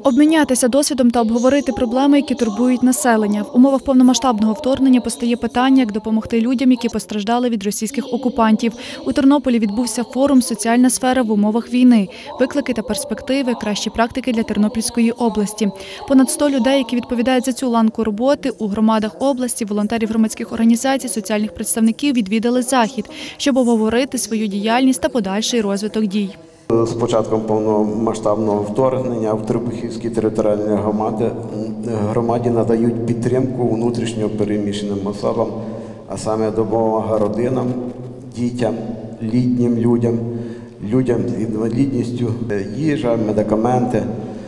Обмінятися досвідом та обговорити проблеми, які турбують населення. В умовах повномасштабного вторгнення постає питання, як допомогти людям, які постраждали від російських окупантів. У Тернополі відбувся форум «Соціальна сфера в умовах війни. Виклики та перспективи. Кращі практики для Тернопільської області». Понад 100 людей, які відповідають за цю ланку роботи у громадах області, волонтерів громадських організацій, соціальних представників відвідали захід, щоб обговорити свою діяльність та подальший розвиток дій. З початком повномасштабного вторгнення в Требухівській територіальній громаді надають підтримку внутрішньо переміщеним особам, а саме допомога родинам, дітям, літнім людям, людям з інвалідністю, їжа, медикаменти,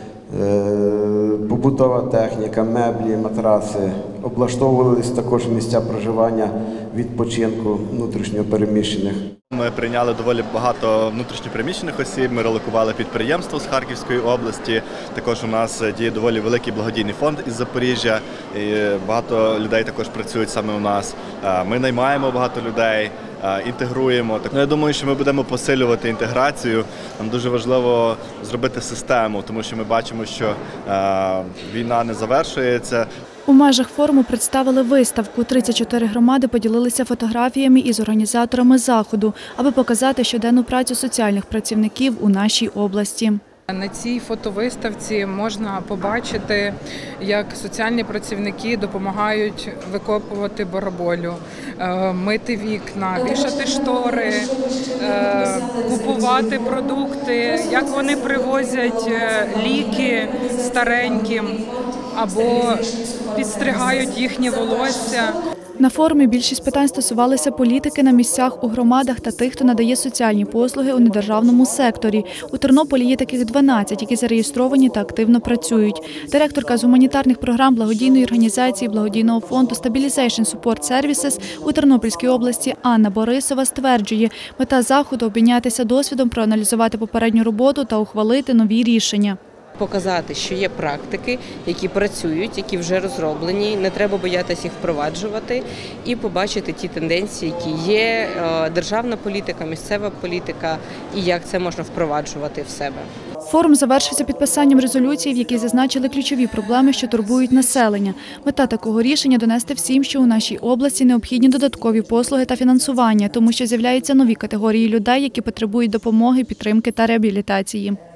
побутова техніка, меблі, матраси. Облаштовувалися також місця проживання, відпочинку внутрішньо переміщених. Ми прийняли доволі багато внутрішньопереміщених осіб, ми релокували підприємство з Харківської області. Також у нас діє доволі великий благодійний фонд із Запоріжжя, і багато людей також працюють саме у нас. Ми наймаємо багато людей, інтегруємо. Я думаю, що ми будемо посилювати інтеграцію. Нам дуже важливо зробити систему, тому що ми бачимо, що війна не завершується. У межах форуму представили виставку. 34 громади поділилися фотографіями із організаторами заходу, аби показати щоденну працю соціальних працівників у нашій області. На цій фотовиставці можна побачити, як соціальні працівники допомагають викопувати бараболю, мити вікна, вішати штори, купувати продукти, як вони привозять ліки стареньким або підстригають їхнє волосся. На форумі більшість питань стосувалися політики на місцях у громадах та тих, хто надає соціальні послуги у недержавному секторі. У Тернополі є таких 12, які зареєстровані та активно працюють. Директорка з гуманітарних програм благодійної організації благодійного фонду Stabilization Support Services у Тернопільській області Анна Борисова стверджує, мета заходу – обмінятися досвідом, проаналізувати попередню роботу та ухвалити нові рішення. Показати, що є практики, які працюють, які вже розроблені, не треба боятися їх впроваджувати і побачити ті тенденції, які є, державна політика, місцева політика і як це можна впроваджувати в себе. Форум завершився підписанням резолюції, в якій зазначили ключові проблеми, що турбують населення. Мета такого рішення – донести всім, що у нашій області необхідні додаткові послуги та фінансування, тому що з'являються нові категорії людей, які потребують допомоги, підтримки та реабілітації.